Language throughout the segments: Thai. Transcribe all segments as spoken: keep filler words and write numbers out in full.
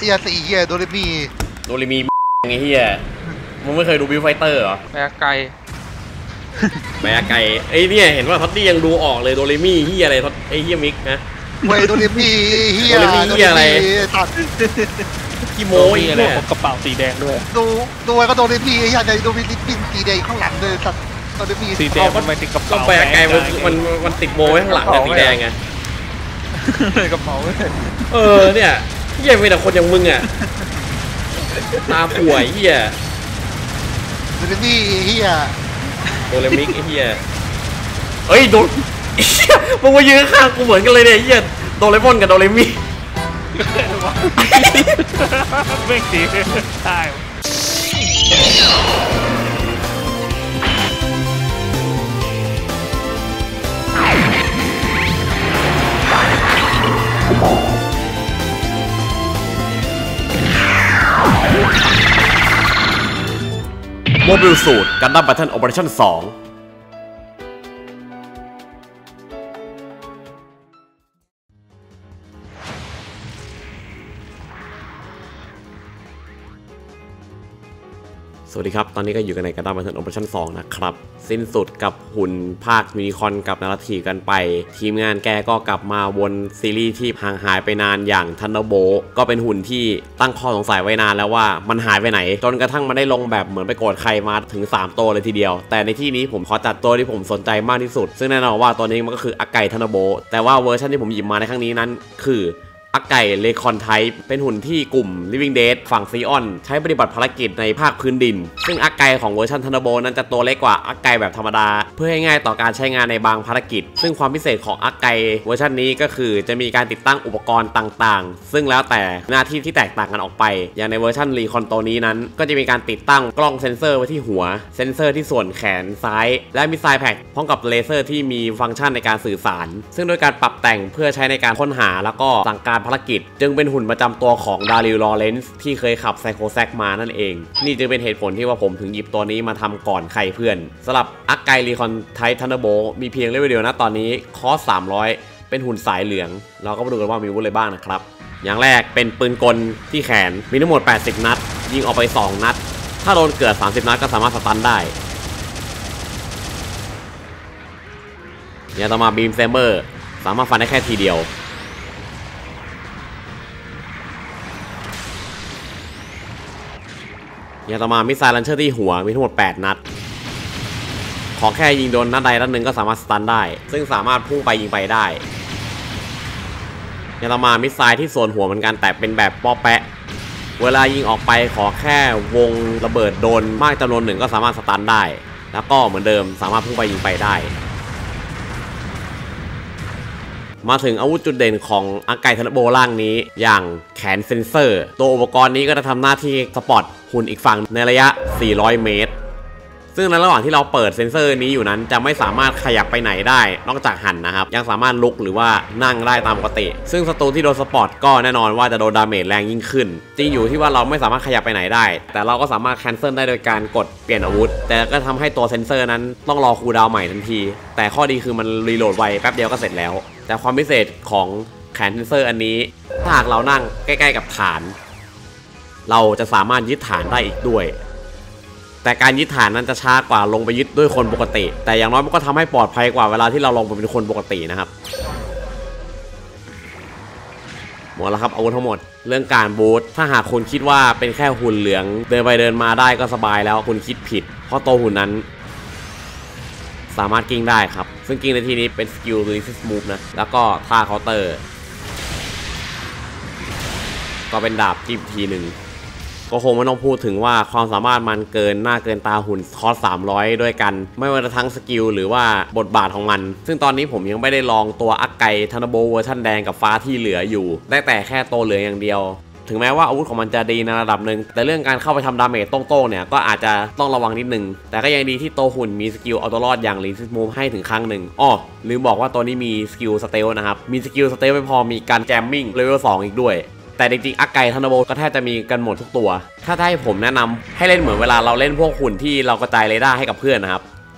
เฮียสี่เฮียโดเรมีโดเรมีไงเฮียมึงไม่เคยดูบิวไฟเตอร์เหรอแบกไก่แบกไก่ไอ้เนี่ยเห็นว่าท็อตตี้ยังดูออกเลยโดเรมีเฮียอะไรท็อตไอ้เฮียมิกนะเว้ยโดเรมีเฮียโดเรมีเฮียอะไรตัดกี่โม้อีกเลยกระเป๋าสีแดงด้วยดูดูไว้ก็โดเรมีเฮียในโดเรมีปิ้นสีแดงข้างหลังเลยตัดโดเรมีสีแดงมันไม่ติดกระเป๋าแบกไก่มันมันมันติดโม้ไว้ข้างหลังแต่สีแดงไงกระเป๋าเออเนี่ยเฮียมีแต่คนอย่างมึงอ่ะตาป่วยเฮียโดเรมีเฮียโดเรมิกเฮียเอ้ยโดมึงมายืนข้างกูเหมือนกันเลยเนี่ยเฮียโดเรมอนกับโดเรมิไม่ดีใช่โมบิลสูตรกันดั้มแบทเทิลโอเปอเรชั่นสองสวัสดีครับตอนนี้ก็อยู่กันในกันดั้มแบทเทิลโอเปอเรชั่นสองนะครับสิ้นสุดกับหุ่นภาคมินิคอนกับนาราทีกันไปทีมงานแกก็กลับมาวนซีรีส์ที่ห่างหายไปนานอย่างทันเดอร์โบลต์ก็เป็นหุ่นที่ตั้งข้อสงสัยไว้นานแล้วว่ามันหายไปไหนจนกระทั่งมันได้ลงแบบเหมือนไปโกรธใครมาถึงสามตัวเลยทีเดียวแต่ในที่นี้ผมขอจัดตัวที่ผมสนใจมากที่สุดซึ่งแน่นอนว่าตัวนี้มันก็คืออาไก่ทันเดอร์โบลต์แต่ว่าเวอร์ชันที่ผมหยิบมาในครั้งนี้นั้นคืออาไก่เลคอนไทป์เป็นหุ่นที่กลุ่ม Living Dead ฝั่งซีออนใช้ปฏิบัติภารกิจในภาคพื้นดินซึ่งอาไก่ของเวอร์ชันทันเดอร์โบลต์นั้นจะตัวเล็กกว่าอาไก่แบบธรรมดาเพื่อให้ง่ายต่อการใช้งานในบางภารกิจซึ่งความพิเศษของอาไก่เวอร์ชันนี้ก็คือจะมีการติดตั้งอุปกรณ์ต่างๆซึ่งแล้วแต่หน้าที่ที่แตกต่างกันออกไปอย่างในเวอร์ชันรีคอนตัวนี้นั้นก็จะมีการติดตั้งกล้องเซ็นเซอร์ไว้ที่หัวเซ็นเซอร์ที่ส่วนแขนซ้ายและมิสไซล์แพ็คพร้อมกับเลเซอร์ที่มีฟังก์ชันในการสื่อสารซึ่งโดยการปรับแต่งเพื่อใช้ในการค้นหาแล้วก็สั่งการภารกิจจึงเป็นหุ่นประจำตัวของดาริล ลอเรนซ์ที่เคยขับไซโคแซกมานั่นเองนี่จึงเป็นเหตุผลที่ว่าผมถึงหยิบตัวนี้มาทำก่อนใครเพื่อนสำหรับอาไกรีคอนไทป์ทันเดอร์โบลต์มีเพียงเลเวลเดียวนะตอนนี้คอสสามร้อยเป็นหุ่นสายเหลืองเราก็มาดูกันว่ามีวุฒิอะไรบ้างนะครับอย่างแรกเป็นปืนกลที่แขนมีทั้งหมดแปดสิบนัดยิงออกไปสองนัดถ้าโดนเกิดสามสิบนัดก็สามารถสตันได้อย่างต่อมาบีมเซมเบอร์สามารถฟันได้แค่ทีเดียวอย่างต่อมามิสไซล์ลันเชอร์ที่หัวมีทั้งหมดแปดนัดขอแค่ยิงโดนนัดใดนัดหนึ่งก็สามารถสตันได้ซึ่งสามารถพุ่งไปยิงไปได้อย่างต่อมามิสไซล์ที่ส่วนหัวเหมือนกันแต่เป็นแบบป้อแปะเวลายิงออกไปขอแค่วงระเบิดโดนมากจำนวนหนึ่งก็สามารถสตันได้แล้วก็เหมือนเดิมสามารถพุ่งไปยิงไปได้มาถึงอาวุธจุดเด่นของอาไก่ทันเดอร์โบลต์ล่างนี้อย่างแขนเซนเซอร์ตัวอุปกรณ์นี้ก็จะทำหน้าที่สปอตหุ่นอีกฝั่งในระยะสี่ร้อยเมตรซึ่งในระหว่างที่เราเปิดเซนเซอร์นี้อยู่นั้นจะไม่สามารถขยับไปไหนได้นอกจากหันนะครับยังสามารถลุกหรือว่านั่งได้ตามปกติซึ่งศัตรูที่โดนสปอตก็แน่นอนว่าจะโดนดาเมจแรงยิ่งขึ้นจริงอยู่ที่ว่าเราไม่สามารถขยับไปไหนได้แต่เราก็สามารถแคนเซิลได้โดยการกดเปลี่ยนอาวุธแต่ก็ทำให้ตัวเซนเซอร์นั้นต้องรอคูลดาวน์ใหม่ทันทีแต่ข้อดีคือมันรีโหลดไวแป๊บเดียวก็เสร็จแล้วแต่ความพิเศษของแขนเซนเซอร์อันนี้ถ้าหากเรานั่งใกล้ๆกับฐานเราจะสามารถยึดฐานได้อีกด้วยแต่การยึดฐานนั้นจะช้ากว่าลงไปยึดด้วยคนปกติแต่อย่างน้อยมันก็ทำให้ปลอดภัยกว่าเวลาที่เราลงไปเป็นคนปกตินะครับหมดแล้วครับอาวุธทั้งหมดเรื่องการบูทถ้าหากคุณคิดว่าเป็นแค่หุ่นเหลืองเดินไปเดินมาได้ก็สบายแล้วคุณคิดผิดเพราะตัวหุ่นนั้นสามารถกิ้งได้ครับซึ่งกิ้งในที่นี้เป็นสกิล Resist Move นะแล้วก็ท่าเคาน์เตอร์ก็เป็นดาบจิ้มทีหนึ่งก็คงไม่ต้องพูดถึงว่าความสามารถมันเกินหน้าเกินตาหุ่นคอสสามร้อยด้วยกันไม่ว่าจะทั้งสกิลหรือว่าบทบาทของมันซึ่งตอนนี้ผมยังไม่ได้ลองตัวอาไก่ทันเดอร์โบลต์เวอร์ชันแดงกับฟ้าที่เหลืออยู่ได้แต่แค่ตัวเหลืองอย่างเดียวถึงแม้ว่าอาวุธของมันจะดีในระดับหนึ่งแต่เรื่องการเข้าไปทำดาเมจโต้งๆเนี่ยก็อาจจะต้องระวังนิดนึงแต่ก็ยังดีที่ตัวหุ่นมีสกิลเอาตัวรอดอย่างรีซิสมูฟให้ถึงครั้งหนึ่งอ้อลืมบอกว่าตัวนี้มีสกิลสเตลนะครับมีสกิลสเตลไม่พอมีการแจมมิ่งเลเวลสองอีกด้วยแต่จริงๆอาไก่ทันเดอร์โบลต์ก็แทบจะมีกันหมดทุกตัวถ้าให้ผมแนะนำให้เล่นเหมือนเวลาเราเล่นพวกหุ่นที่เรากระจายเรดาร์ให้กับเพื่อนนะครับ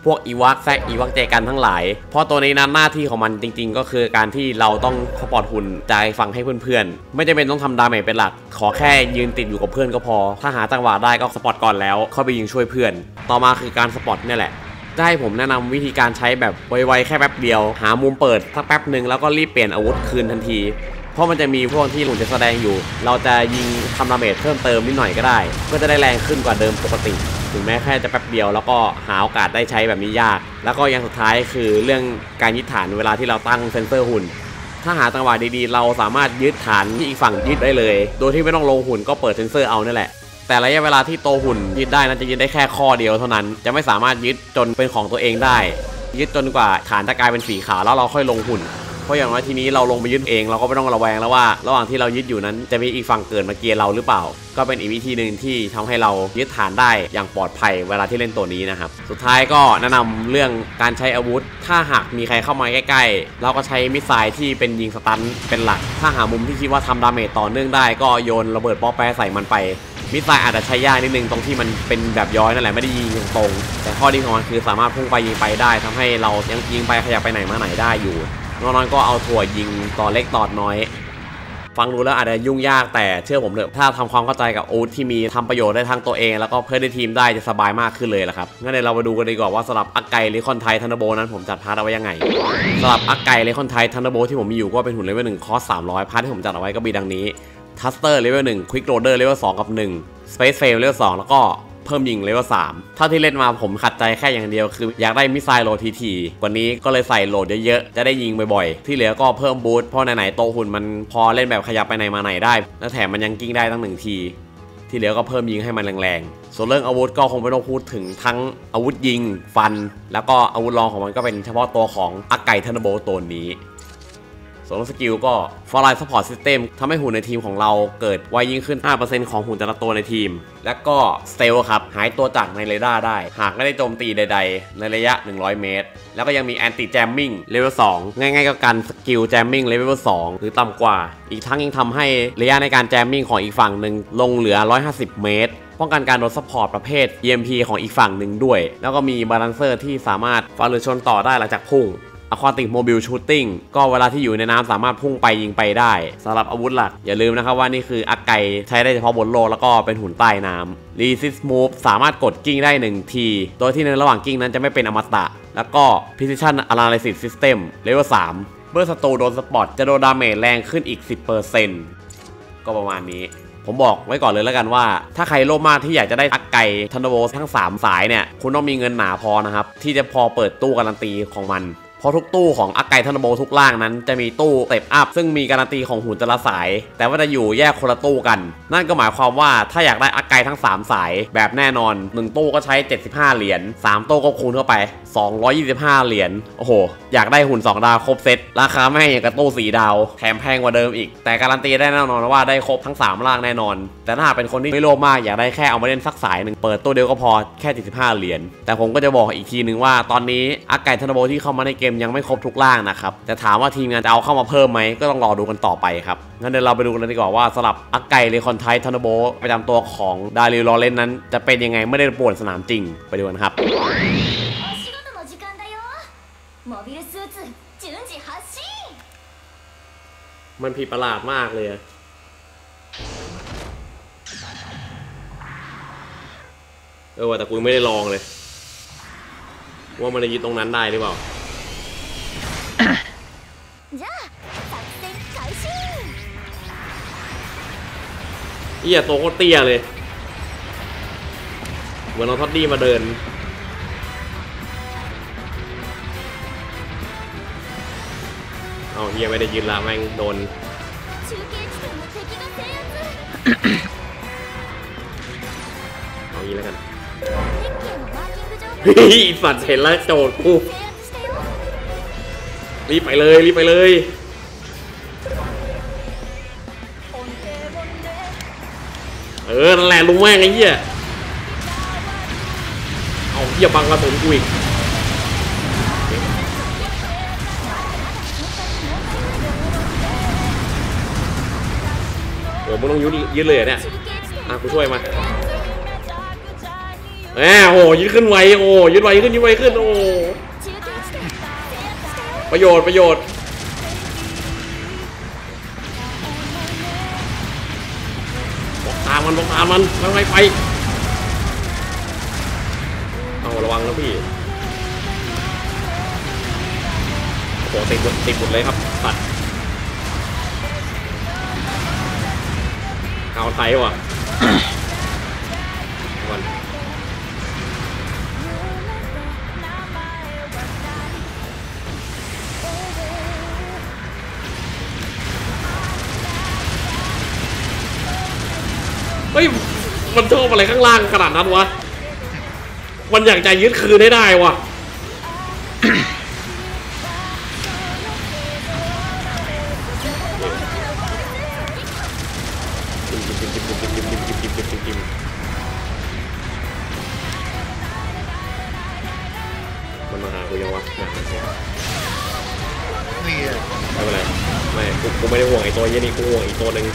พวกอีวักแซกอีวักเจกันทั้งหลายเพราะตัวนี้นั้นหน้าที่ของมันจริงๆก็คือการที่เราต้องสปอร์ตหุ่นจ่ายฟังให้เพื่อนๆไม่จำเป็นต้องทำดาเมจเป็นหลักขอแค่ยืนติดอยู่กับเพื่อนก็พอถ้าหาจังหวะได้ก็สปอร์ตก่อนแล้วเข้าไปยิงช่วยเพื่อนต่อมาคือการสปอร์ตนี่แหละได้ผมแนะนำวิธีการใช้แบบไวๆแค่แป๊บเดียวหามุมเปิดสักแป๊บหนึ่งแล้วก็รีบเปลี่ยนอาวุธคืนทันทีเพราะมันจะมีพวกที่หุ่นจะแสดงอยู่เราจะยิงทำดาเมจเพิ่มเติมนิดหน่อยก็ได้ก็จะได้แรงขึ้นกว่าเดิมปกติถึงแม้แค่จะแป๊บเดียวแล้วก็หาโอกาสได้ใช้แบบนี้ยากแล้วก็อย่างสุดท้ายคือเรื่องการยึดฐานเวลาที่เราตั้งเซนเซอร์หุ่นถ้าหาจังหวะดีๆเราสามารถยึดฐานที่อีกฝั่งยึดได้เลยโดยที่ไม่ต้องลงหุ่นก็เปิดเซนเซอร์เอานั่นแหละแต่ระยะเวลาที่โตหุ่นยึดได้นั้นจะยึดได้แค่ข้อเดียวเท่านั้นจะไม่สามารถยึดจนเป็นของตัวเองได้ยึดจนกว่าฐานจะกลายเป็นสีขาวแล้วเราค่อยลงหุ่นเพราะอย่างน้อยทีนี้เราลงไปยึดเองเราก็ไม่ต้องระแวงแล้วว่าระหว่างที่เรายึดอยู่นั้นจะมีอีกฝั่งเกิดมาเกียร์เราหรือเปล่าก็เป็นอีกวิธีหนึ่งที่ทำให้เรายึดฐานได้อย่างปลอดภัยเวลาที่เล่นตัวนี้นะครับสุดท้ายก็แนะนำเรื่องการใช้อาวุธถ้าหากมีใครเข้ามาใกล้ๆเราก็ใช้มิสไซล์ที่เป็นยิงสตันเป็นหลักถ้าหามุมที่คิดว่าทำดาเมจต่อเนื่องได้ก็โยนระเบิดป๊อปแปะใส่มันไปมิสไซล์อาจจะใช้ยากนิดนึงตรงที่มันเป็นแบบย้อยนั่นแหละไม่ได้ยิงตรงๆแต่ข้อดีของมันคือสามารถพุ่งไปยิงไปได้ทำให้เรายังยิงไปขยับไปไหนมาไหนได้อยู่น้อยๆก็เอาถั่วยิงต่อเล็กต่อน้อยฟังดูแล้วอาจจะยุ่งยากแต่เชื่อผมเถอะถ้าทำความเข้าใจกับอาวุธที่มีทำประโยชน์ได้ทั้งตัวเองแล้วก็เพื่อนในทีมได้จะสบายมากขึ้นเลยละครับงั้นเดี๋ยวเราไปดูกันดีกว่าว่าสำหรับอักไกเลคอนไททันเดอร์โบนั้นผมจัดพาร์ทเอาไว้ยังไงสำหรับอักไกเลคอนไททันเดอร์โบที่ผมมีอยู่ก็เป็นหุ่นเลเวลหนึ่งคอสสามร้อยพาร์ทที่ผมจัดเอาไว้ก็มีดังนี้ทัสเตอร์เลเวลหนึ่งควิกโรเดอร์เลเวลสองกับหนึ่งสเปซเฟลเลเวลสองแล้วก็เพิ่มยิงเลเวลสามเท่าที่เล่นมาผมขัดใจแค่อย่างเดียวคืออยากได้มิสไซล์โหลดทีๆกว่านี้ก็เลยใส่โหลดเยอะๆจะได้ยิงบ่อยๆที่เหลือก็เพิ่มบูสต์เพราะไหนๆโตหุ่นมันพอเล่นแบบขยับไปไหนมาไหนได้และแถมมันยังกิ้งได้ตั้งหนึ่งทีที่เหลือก็เพิ่มยิงให้มันแรงๆส่วนเรื่องอาวุธก็คงไม่ต้องพูดถึงทั้งอาวุธยิงฟันแล้วก็อาวุธรองของมันก็เป็นเฉพาะตัวของอักไก่ทันเดอร์โบตัวนี้ส่วนสกิลก็ฟอร์ไลน์ซัพพอร์ตซิสเต็มทำให้หุ่นในทีมของเราเกิดไวยิ่งขึ้น ห้าเปอร์เซ็นต์ ของหุ่นแต่ละตัวในทีมและก็สเตลครับหายตัวจากในเรดาร์ได้หากไม่ได้โจมตีใดๆในระยะหนึ่งร้อยเมตรแล้วก็ยังมีแอนตี้แจมมิ่งเลเวลสองง่ายๆก็กันสกิลแจมมิ่งเลเวลสองหรือต่ำกว่าอีกทั้งยังทำให้ระยะในการแจมมิ่งของอีกฝั่งหนึ่งลงเหลือหนึ่งร้อยห้าสิบเมตรป้องกันการโดนซัพพอร์ตประเภท อี เอ็ม พี ของอีกฝั่งหนึ่งด้วยแล้วก็มีบาลานเซอร์ที่สามารถฟันหรือชนต่อได้หลังจากพุ่งAquatic Mobile Shooting ก็เวลาที่อยู่ในน้ำสามารถพุ่งไปยิงไปได้สำหรับอาวุธหลักอย่าลืมนะครับว่านี่คืออักไกใช้ได้เฉพาะบนโลกแล้วก็เป็นหุ่นใต้น้ำ Resist Move สามารถกดกิ้งได้หนึ่งทีโดยที่ในระหว่างกิ้งนั้นจะไม่เป็นอมตะแล้วก็ Precision Analysis System Level สามเมื่อศัตรูโดนสปอตจะโดนดาเมจแรงขึ้นอีก สิบเปอร์เซ็นต์ ก็ประมาณนี้ผมบอกไว้ก่อนเลยแล้วกันว่าถ้าใครโลภมากที่อยากจะได้อักไก่ทันเดอร์โบทั้งสามสายเนี่ยคุณต้องมีเงินหนาพอนะครับที่จะพอเปิดตู้การันตีของมันเพราะทุกตู้ของอักไก่ทันเดอร์โบทุกล่างนั้นจะมีตู้สเต็ปอัพซึ่งมีการันตีของหุ่นแต่ละสายแต่ว่าจะอยู่แยกคนละตู้กันนั่นก็หมายความว่าถ้าอยากได้อักไก่ทั้งสามสายแบบแน่นอนหนึ่งตู้ก็ใช้เจ็ดสิบห้าเหรียญสามตู้ก็คูณเข้าไปสองร้อยยี่สิบห้าเหรียญโอ้โหอยากได้หุ่นสองดาวครบเซตราคาไม่อย่างกับตู้สี่ดาวแถมแพงกว่าเดิมอีกแต่การันตีได้แน่นอนว่าได้ครบทั้งสามล่างแน่นอนแต่ถ้าเป็นคนที่ไม่โลภมากอยากได้แค่เอามาเล่นสักสายหนึ่งเปิดตู้เดียวก็พอแค่เจ็ดสิบห้าเหรียญแต่ผมก็จะบอกอีกทีนึงว่าตอนนี้อักไก่ทันเดอร์โบที่เข้ามาในเกมยังไม่ครบทุกล่างนะครับแต่ถามว่าทีมงานจะเอาเข้ามาเพิ่มไหมก็ต้องรอดูกันต่อไปครับงั้นเดี๋ยวเราไปดูกันเลยดีกว่าว่าสำหรับอักไก่เลคอนไททันเดอร์โบประจำตัวของดาริลลอเรนนั้นจะเป็นยังไงไม่ได้ป่วนสนามจริงไปดูกันครับมันผิดประหลาดมากเลยเออแต่กูไม่ได้ลองเลยว่ามันจะยึดตรงนั้นได้หรือเปล่าเหี้ยตัวโคตรเตี้ยเลยเหมือนเราท็อดดี้มาเดินเอาเฮียไม่ได้ยืนละแม่งโดนเอางี้แล้วกันเฮ้ยสัตว์เห็นแล้วโจดกูรีบไปเลยรีบไปเลยเออนั่นแหละลุงแม่งไอ้เหี้ยเอาเหี้ยบังกระสุนกูอีกโอ้มึงต้องยืดยืดเลยเนี่ยอ่ะกูช่วยมาแหมโอ้ยึดขึ้นไวโอ้ยึดไวขึ้นยึดไวขึ้นโอ้ประโยชน์ประโยชน์บอกตามมันบอกตามมันมันไวไปเอาระวังนะพี่โอ้ติดหมดติดหมดเลยครับตัดเอาไทยว่ะก่อนเฮ้ยมันชอบอะไรข้างล่างขนาดนั้นวะมันอยากจะยึดคืนได้ได้วะมันมาหากูยังวะนี่ไม่เป็นไรไม่กูกูไม่ได้ห่วงไอ้ตัวยี่นี่กูห่วงอีกตัวหนึ่ง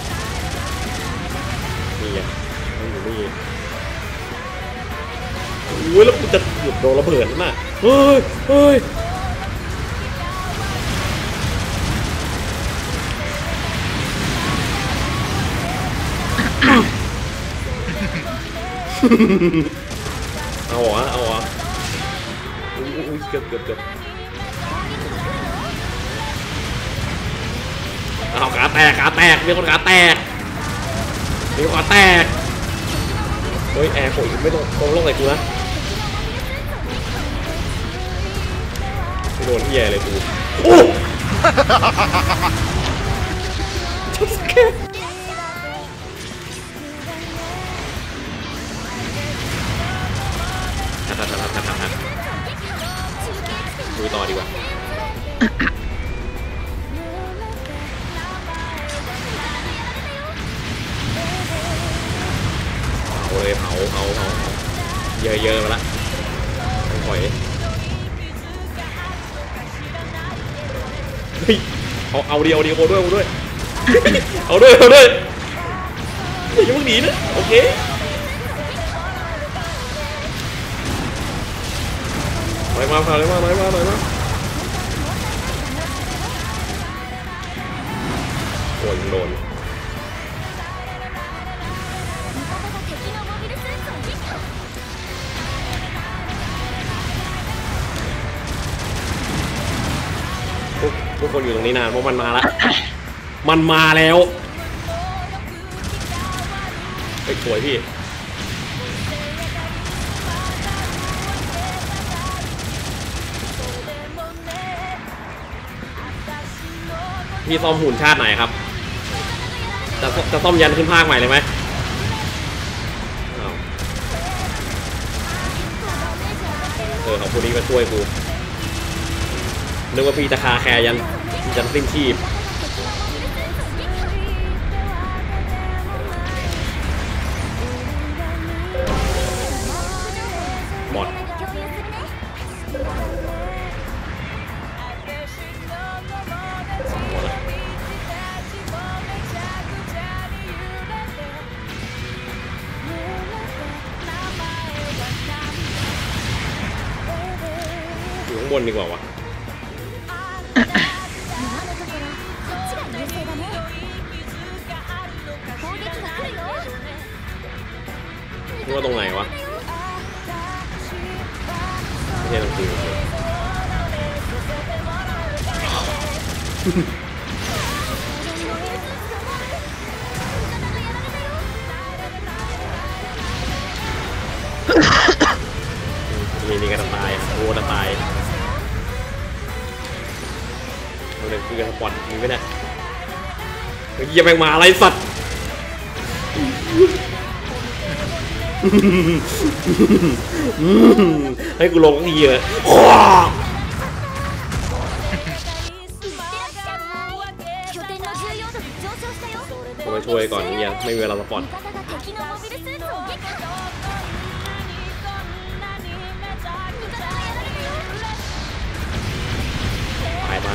นี่ไงมันอยู่นี่โอ้ยแล้วกูจะหยุดโดนระเบิดน่ะเฮ้ยเฮ้ยเอาเหรอเอาเหรออุ้ยอุ้ยเกือบเกือบเกือบเอาขาแตกขาแตกมีคนขาแตกมีคนขาแตกเฮ้ยแอร์โผล่ไม่ตรงตรงลงไหนกูนะไม่โดนที่แย่เลยกูโอ้ชัดสแกนทัดทัดทัดทัดทัดทัดดูต่อดีกว่าเผาเลยเผาเผาเผาเยอะเยอะมาละถอยเฮ้ยเอาเอาเดียวเดียวด้วยเอาด้วยเอาด้วยเอาด้วยอย่าเพิ่งหนีนะโอเคถอยมาถอยมาถอยมาถอยมาโอ้ยโดนทุกคนอยู่ตรงนี้นานเพราะมันมาแล้วมันมาแล้วไปสวยพี่พี่ซ่อมหุ่นชาติไหนครับจะจะซ่อมยันขึ้นภาคใหม่เลยไหมเออของคนนี้มาช่วยกูนึกว่าพี่จะคาแคร์ยันยันสิ้นชีพหมดอยู่ข้างบนดีกว่าวะนี่ว่าตรงไหนวะไม่ใช่ตรงจริงนี่นี่กันตายโอ้กันตายเราเดินคุยกันสปอร์ตมีไหมเนี่ยเฮ้ยยังแม่งมาอะไรสัตว์ให้กูลงทีเลยผมไปช่วยก่อนเนี่ยไม่มีเวลาสปอร์ตไปมา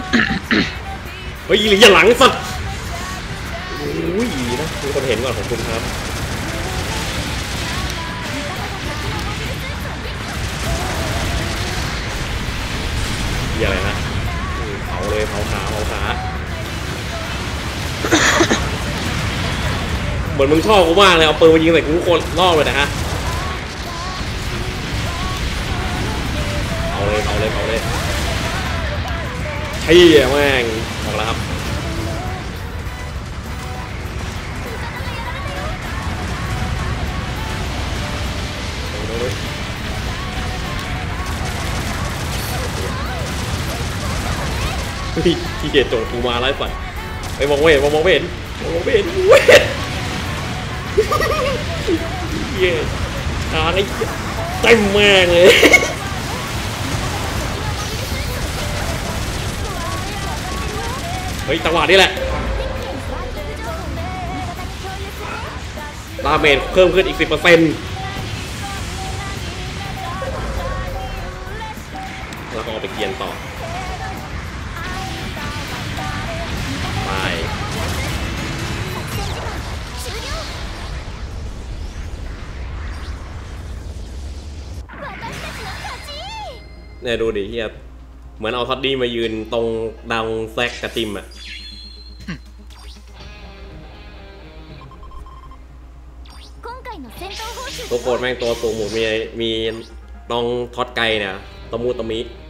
เฮ้ยอย่าหลังสัตว์อุ้ยนะมีคนเห็นก่อนของคุณครับเหี้ยอะไรนะเผาเลยเผาขาเผาขาเหมือนมึงชอบกูมากเลยเอาปืนมายิงใส่กูทุกคนรอบเลยนะฮะเอาเลยเอาเลยเอาเลยเฮียแม่งออกแล้วครับที่เกียจโจดกูมาไล่ปั่นไปมองไม่เห็นมองไม่เห็นมองไม่เห็นเว้ยเฮียทางไอ้เต็มแม่งเลยเฮ้ยจังหวะนี้แหละดาเมจเพิ่มขึ้นอีก สิบเปอร์เซ็นต์ แล้วก็เอาไปเกียนต่อไปเนี่ยดูดิเฮียเหมือนเอาท็อดดี้มายืนตรงดังแซกกระติมอะทุกคนแม่งตัวสูงหมูมีมีน้องท็อดไกเนี่ยตะมูตะมิ